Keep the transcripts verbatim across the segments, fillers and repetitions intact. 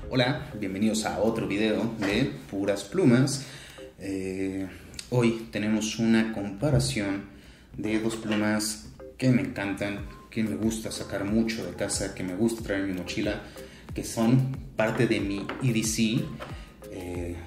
Hola, bienvenidos a otro video de puras plumas. Eh, hoy tenemos una comparación de dos plumas que me encantan, que me gusta sacar mucho de casa, que me gusta traer en mi mochila, que son parte de mi E D C eh,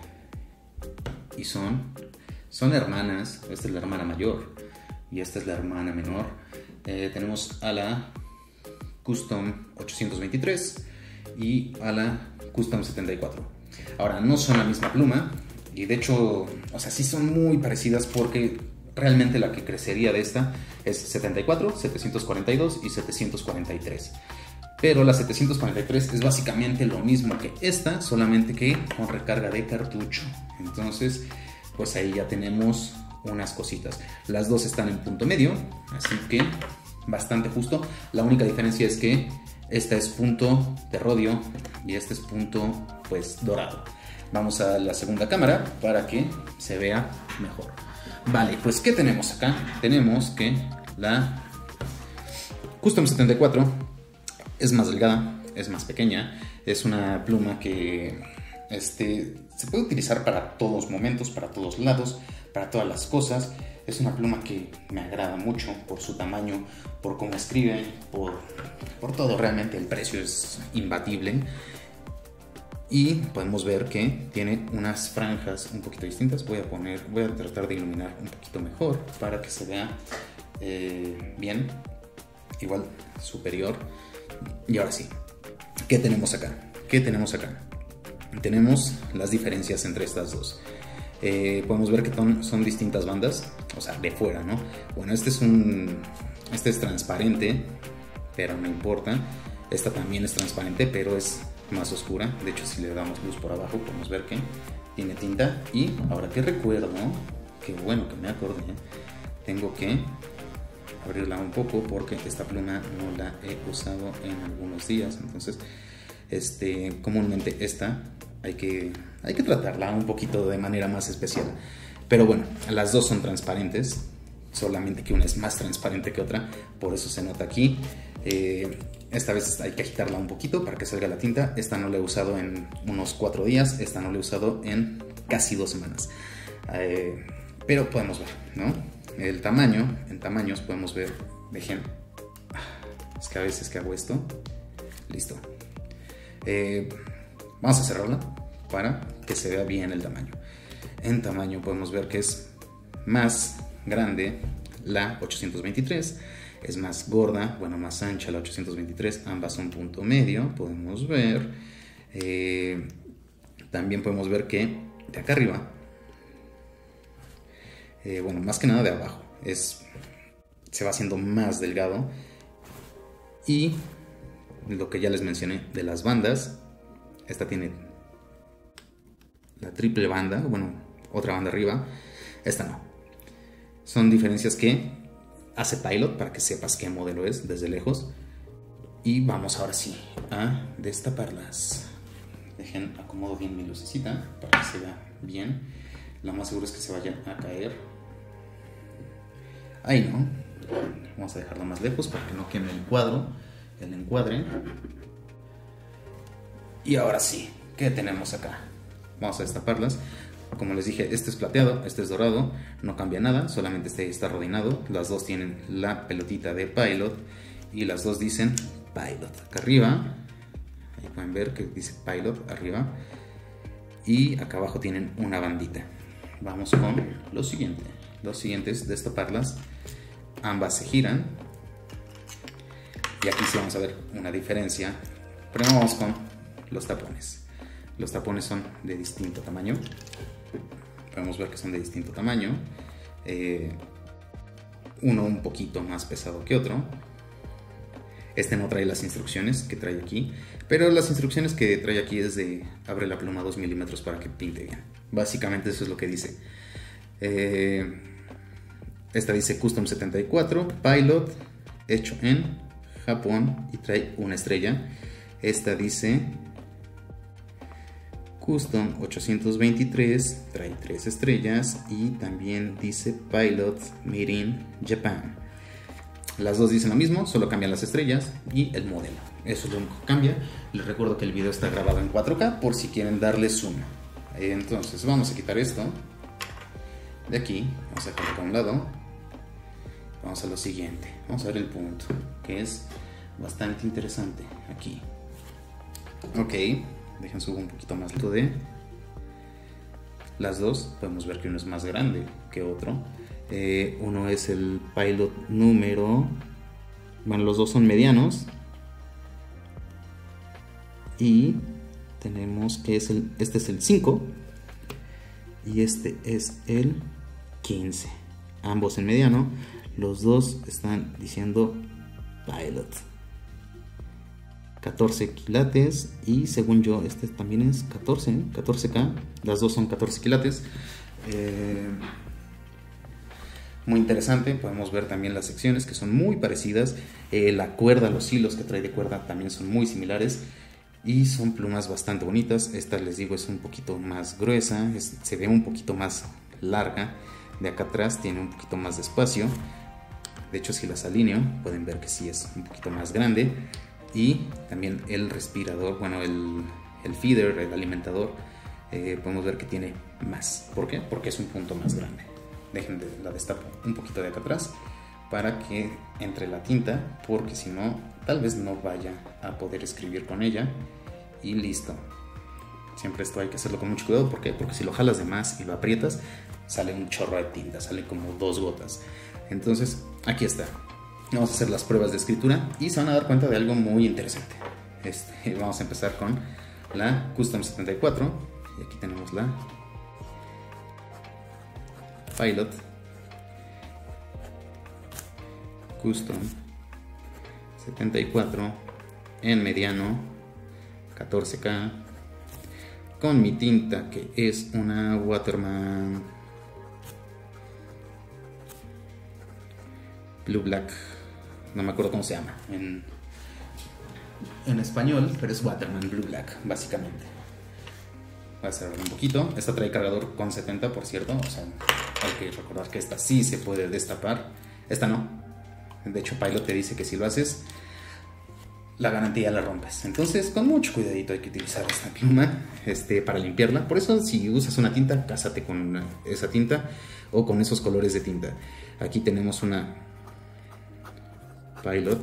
y son, son hermanas. Esta es la hermana mayor y esta es la hermana menor. Eh, tenemos a la Custom ochocientos veintitrés y a la Custom setenta y cuatro. Ahora, no son la misma pluma y de hecho, o sea, sí son muy parecidas porque realmente la que crecería de esta es setenta y cuatro, setecientos cuarenta y dos y setecientos cuarenta y tres. Pero la setecientos cuarenta y tres es básicamente lo mismo que esta, solamente que con recarga de cartucho. Entonces, pues ahí ya tenemos unas cositas. Las dos están en punto medio, así que bastante justo. La única diferencia es que esta es punto de rodio y este es punto pues dorado. Vamos a la segunda cámara para que se vea mejor. Vale, pues ¿qué tenemos acá? Tenemos que la Custom setenta y cuatro es más delgada, es más pequeña, es una pluma que este, se puede utilizar para todos momentos, para todos lados, para todas las cosas. Es una pluma que me agrada mucho por su tamaño, por cómo escribe, por, por todo. Realmente el precio es imbatible. Y podemos ver que tiene unas franjas un poquito distintas. Voy a poner, voy a tratar de iluminar un poquito mejor para que se vea eh, bien. Igual superior. Y ahora sí, ¿qué tenemos acá? ¿Qué tenemos acá? Tenemos las diferencias entre estas dos. Eh, podemos ver que son, son distintas bandas, o sea, de fuera, ¿no? Bueno, este es un, este es transparente, pero no importa. Esta también es transparente, pero es más oscura. De hecho, si le damos luz por abajo, podemos ver que tiene tinta. Y ahora que recuerdo, qué bueno que me acordé, tengo que abrirla un poco porque esta pluma no la he usado en algunos días. Entonces, este, comúnmente esta hay que, hay que tratarla un poquito de manera más especial. Pero bueno, las dos son transparentes, solamente que una es más transparente que otra, por eso se nota aquí. Eh, esta vez hay que agitarla un poquito para que salga la tinta. Esta no la he usado en unos cuatro días, esta no la he usado en casi dos semanas. Eh, pero podemos ver, ¿no? El tamaño, en tamaños podemos ver, dejen, es que a veces que hago esto, listo. Eh, Vamos a cerrarla para que se vea bien el tamaño. En tamaño podemos ver que es más grande la ochocientos veintitrés, es más gorda, bueno, más ancha la ochocientos veintitrés, ambas son punto medio, podemos ver. Eh, también podemos ver que de acá arriba, eh, bueno, más que nada de abajo, es, se va haciendo más delgado. Y lo que ya les mencioné de las bandas, esta tiene la triple banda, bueno, otra banda arriba, esta no. Son diferencias que hace Pilot para que sepas qué modelo es desde lejos. Y vamos ahora sí a destaparlas. Dejen, acomodo bien mi lucecita para que se vea bien. Lo más seguro es que se vaya a caer. Ahí no. Vamos a dejarlo más lejos para que no queme el cuadro, el encuadre. Y ahora sí, ¿qué tenemos acá? Vamos a destaparlas. Como les dije, este es plateado, este es dorado, no cambia nada, solamente este está rodinado. Las dos tienen la pelotita de Pilot y las dos dicen Pilot. Acá arriba, ahí pueden ver que dice Pilot arriba, y acá abajo tienen una bandita. Vamos con lo siguiente. Lo siguiente es destaparlas. Ambas se giran y aquí sí vamos a ver una diferencia. Pero vamos con los tapones. Los tapones son de distinto tamaño. Podemos ver que son de distinto tamaño. Eh, uno un poquito más pesado que otro. Este no trae las instrucciones que trae aquí, pero las instrucciones que trae aquí es de abre la pluma dos milímetros para que pinte bien. Básicamente eso es lo que dice. Eh, esta dice Custom setenta y cuatro, Pilot, hecho en Japón, y trae una estrella. Esta dice Custom ochocientos veintitrés, trae tres estrellas, y también dice Pilot Made in Japan. Las dos dicen lo mismo, solo cambian las estrellas y el modelo. Eso es lo único que cambia. Les recuerdo que el video está grabado en cuatro K por si quieren darle zoom. Entonces vamos a quitar esto de aquí, vamos a dejarlo a un lado. Vamos a lo siguiente, vamos a ver el punto, que es bastante interesante aquí. Ok, dejen subo un poquito más de las dos. Podemos ver que uno es más grande que otro. Eh, uno es el Pilot número, bueno, los dos son medianos. Y tenemos que es el, este es el cinco y este es el quince, ambos en mediano. Los dos están diciendo Pilot, catorce quilates, y según yo este también es catorce, ¿eh? catorce K, las dos son catorce quilates. eh, muy interesante. Podemos ver también las secciones, que son muy parecidas. eh, la cuerda, los hilos que trae de cuerda también son muy similares. Y son plumas bastante bonitas. Esta, les digo, es un poquito más gruesa, es, se ve un poquito más larga. De acá atrás tiene un poquito más de espacio. De hecho, si las alineo, pueden ver que sí es un poquito más grande. Y también el respirador, bueno, el, el feeder, el alimentador, eh, podemos ver que tiene más. ¿Por qué? Porque es un punto más grande. Dejen de, la destapo un poquito de acá atrás para que entre la tinta, porque si no, tal vez no vaya a poder escribir con ella. Y listo. Siempre esto hay que hacerlo con mucho cuidado. ¿Por qué? Porque si lo jalas de más y lo aprietas, sale un chorro de tinta, sale como dos gotas. Entonces, aquí está. Vamos a hacer las pruebas de escritura y se van a dar cuenta de algo muy interesante. Este, vamos a empezar con la Custom setenta y cuatro. Y aquí tenemos la Pilot Custom setenta y cuatro en mediano, catorce K, con mi tinta que es una Waterman Blue Black, no me acuerdo cómo se llama en, en español, pero es Waterman Blue Black básicamente. Voy a cerrar un poquito. Esta trae cargador con setenta, por cierto, o sea, hay que recordar que esta sí se puede destapar, esta no. De hecho, Pilot te dice que si lo haces, la garantía la rompes. Entonces, con mucho cuidadito hay que utilizar esta pluma este, para limpiarla. Por eso, si usas una tinta, cásate con esa tinta o con esos colores de tinta. Aquí tenemos una Pilot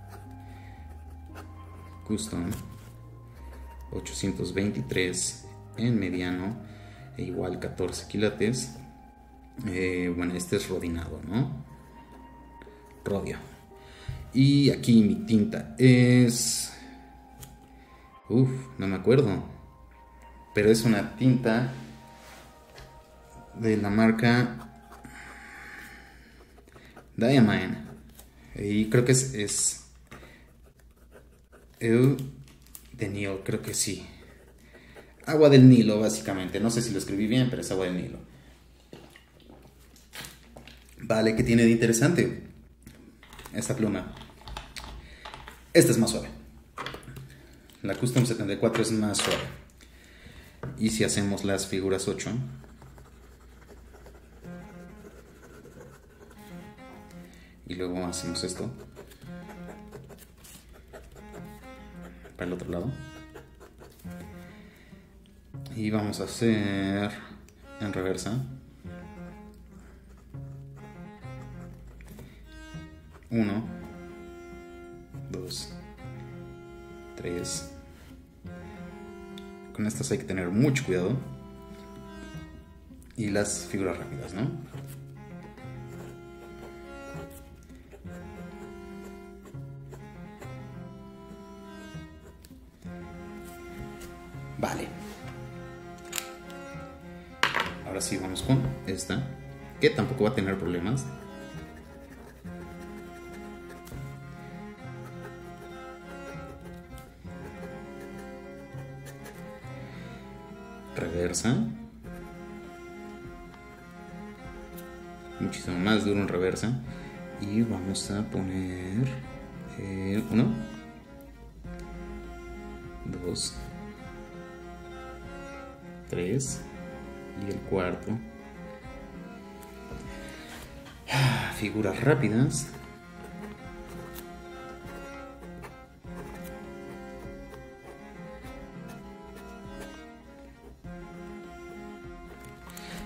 Custom ochocientos veintitrés en mediano, e igual catorce quilates. Eh, bueno, este es rodinado, ¿no? Rodio. Y aquí mi tinta es... Uf, no me acuerdo. Pero es una tinta de la marca Diamine. Y creo que es... es el de Nilo, creo que sí. Agua del Nilo, básicamente. No sé si lo escribí bien, pero es agua del Nilo. Vale, ¿qué tiene de interesante esta pluma? Esta es más suave. La Custom setenta y cuatro es más suave. Y si hacemos las figuras ocho, y luego hacemos esto para el otro lado, y vamos a hacer en reversa uno, dos, tres. Con estas hay que tener mucho cuidado. Y las figuras rápidas, ¿no? Vale. Ahora sí vamos con esta, que tampoco va a tener problemas. Reversa. Muchísimo más duro en reversa. Y vamos a poner eh, uno, dos, tres y el cuarto. Figuras rápidas.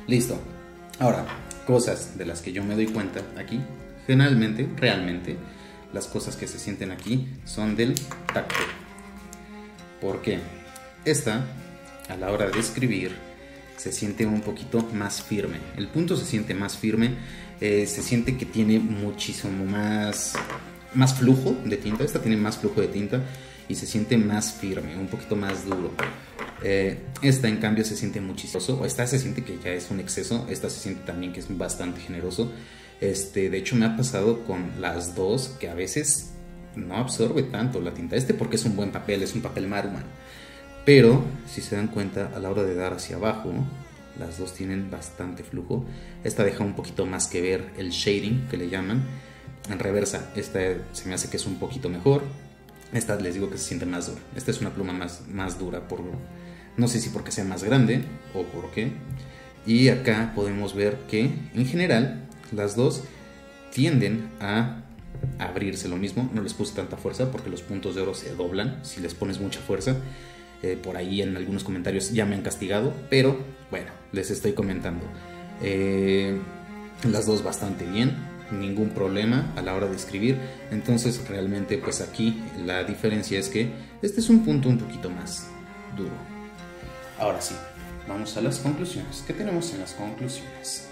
Listo. Ahora, cosas de las que yo me doy cuenta aquí, generalmente, realmente, las cosas que se sienten aquí son del tacto. ¿Por qué? Esta, a la hora de escribir, se siente un poquito más firme. El punto se siente más firme, eh, se siente que tiene muchísimo más, más flujo de tinta. Esta tiene más flujo de tinta y se siente más firme, un poquito más duro. Eh, esta en cambio se siente muchísimo. Esta se siente que ya es un exceso. Esta se siente también que es bastante generoso. Este, de hecho me ha pasado con las dos que a veces no absorbe tanto la tinta. Este porque es un buen papel, es un papel Maruman. Pero si se dan cuenta a la hora de dar hacia abajo, las dos tienen bastante flujo. Esta deja un poquito más que ver el shading que le llaman. En reversa, esta se me hace que es un poquito mejor. Esta les digo que se siente más dura. Esta es una pluma más, más dura, por, no sé si porque sea más grande o por qué. Y acá podemos ver que en general las dos tienden a abrirse. Lo mismo, no les puse tanta fuerza porque los puntos de oro se doblan si les pones mucha fuerza. Eh, por ahí en algunos comentarios ya me han castigado, pero bueno, les estoy comentando. Eh, las dos bastante bien, ningún problema a la hora de escribir. Entonces realmente pues aquí la diferencia es que este es un punto un poquito más duro. Ahora sí, vamos a las conclusiones. ¿Qué tenemos en las conclusiones?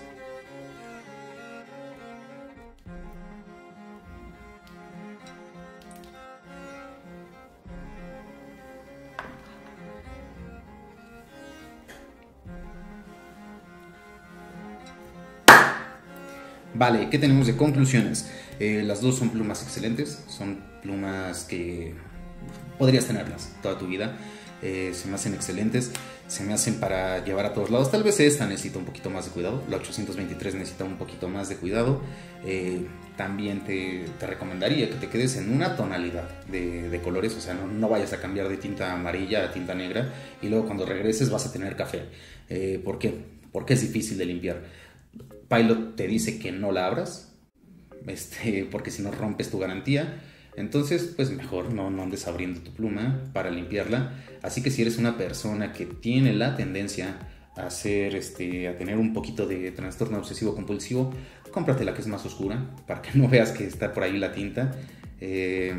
Vale, ¿qué tenemos de conclusiones? Eh, las dos son plumas excelentes, son plumas que podrías tenerlas toda tu vida. Eh, se me hacen excelentes, se me hacen para llevar a todos lados. Tal vez esta necesita un poquito más de cuidado, la ochocientos veintitrés necesita un poquito más de cuidado. Eh, también te, te recomendaría que te quedes en una tonalidad de, de colores, o sea, no, no vayas a cambiar de tinta amarilla a tinta negra y luego cuando regreses vas a tener café. Eh, ¿Por qué? Porque es difícil de limpiar. Pilot te dice que no la abras, este, porque si no rompes tu garantía. Entonces, pues mejor no, no andes abriendo tu pluma para limpiarla. Así que si eres una persona que tiene la tendencia a, hacer, este, a tener un poquito de trastorno obsesivo compulsivo, cómprate la que es más oscura para que no veas que está por ahí la tinta. Eh,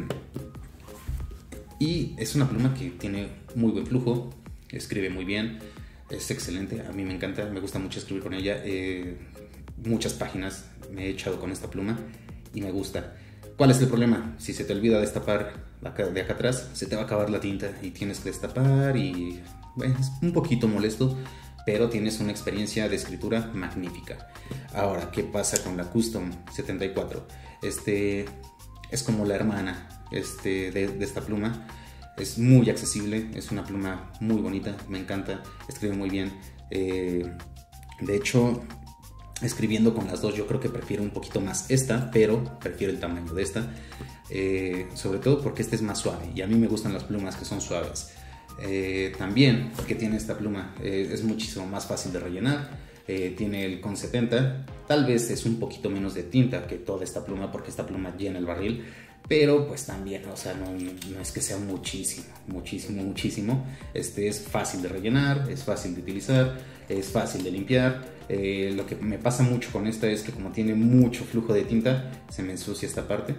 y es una pluma que tiene muy buen flujo, escribe muy bien, es excelente, a mí me encanta, me gusta mucho escribir con ella. Eh, muchas páginas me he echado con esta pluma y me gusta. ¿Cuál es el problema? Si se te olvida destapar de acá atrás, se te va a acabar la tinta y tienes que destapar y bueno, es un poquito molesto, pero tienes una experiencia de escritura magnífica. Ahora, ¿qué pasa con la Custom setenta y cuatro? Este es como la hermana este, de, de esta pluma. Es muy accesible, es una pluma muy bonita, me encanta, escribe muy bien. Eh, de hecho, escribiendo con las dos yo creo que prefiero un poquito más esta, pero prefiero el tamaño de esta, eh, sobre todo porque este es más suave y a mí me gustan las plumas que son suaves. Eh, también, que tiene esta pluma, eh, es muchísimo más fácil de rellenar, eh, tiene el con setenta, tal vez es un poquito menos de tinta que toda esta pluma porque esta pluma llena el barril, pero pues también, o sea, no, no es que sea muchísimo, muchísimo, muchísimo. Este es fácil de rellenar, es fácil de utilizar, es fácil de limpiar. Eh, lo que me pasa mucho con esta es que como tiene mucho flujo de tinta, se me ensucia esta parte.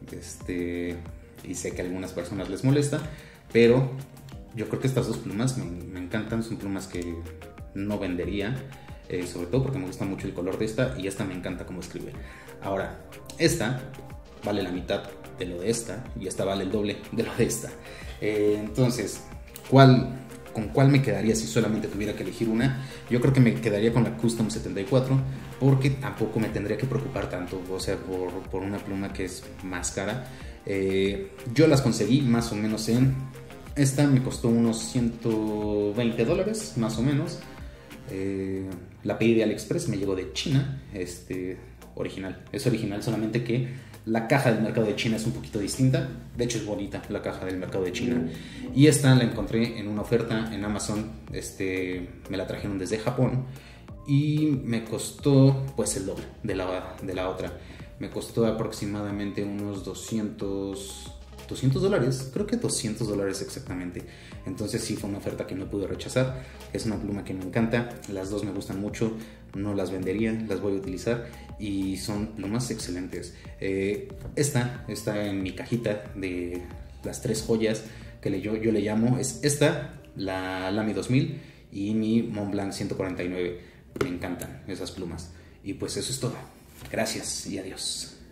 Este, y sé que a algunas personas les molesta, pero yo creo que estas dos plumas me, me encantan, son plumas que no vendería, eh, sobre todo porque me gusta mucho el color de esta y esta me encanta cómo escribe. Ahora, esta vale la mitad de lo de esta y esta vale el doble de lo de esta. Eh, entonces, ¿cuál, ¿con cuál me quedaría si solamente tuviera que elegir una? Yo creo que me quedaría con la Custom setenta y cuatro porque tampoco me tendría que preocupar tanto, o sea, por, por una pluma que es más cara. Eh, yo las conseguí más o menos en... Esta me costó unos ciento veinte dólares, más o menos. Eh, la pedí de AliExpress, me llegó de China, este, original. Es original, solamente que la caja del mercado de China es un poquito distinta. De hecho es bonita la caja del mercado de China. Y esta la encontré en una oferta en Amazon. Este, me la trajeron desde Japón y me costó pues el doble de la, de la otra. Me costó aproximadamente unos doscientos doscientos dólares, creo que doscientos dólares exactamente. Entonces sí fue una oferta que no pude rechazar. Es una pluma que me encanta, las dos me gustan mucho, no las vendería, las voy a utilizar y son plumas excelentes. Eh, esta está en mi cajita de las tres joyas que le, yo, yo le llamo, es esta, la Lamy dos mil y mi Montblanc ciento cuarenta y nueve. Me encantan esas plumas. Y pues eso es todo. Gracias y adiós.